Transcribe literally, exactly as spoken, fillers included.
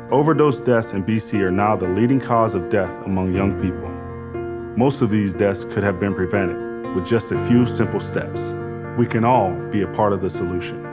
Overdose deaths in B C are now the leading cause of death among young people. Most of these deaths could have been prevented with just a few simple steps. We can all be a part of the solution.